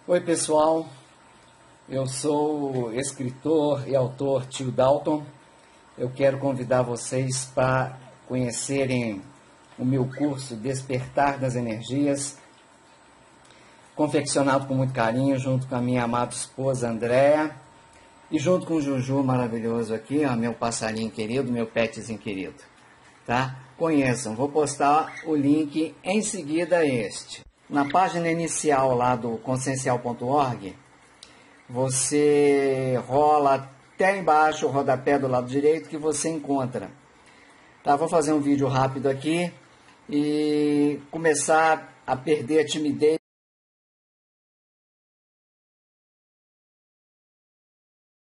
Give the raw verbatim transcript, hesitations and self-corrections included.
Oi pessoal, eu sou o escritor e autor Tio Dalton. Eu quero convidar vocês para conhecerem o meu curso Despertar das Energias, confeccionado com muito carinho, junto com a minha amada esposa Andréa e junto com o Juju maravilhoso aqui, ó, meu passarinho querido, meu petzinho querido, tá? Conheçam, vou postar o link em seguida a este. Na página inicial lá do consciencial ponto org, você rola até embaixo o rodapé do lado direito que você encontra. Tá, vou fazer um vídeo rápido aqui e começar a perder a timidez.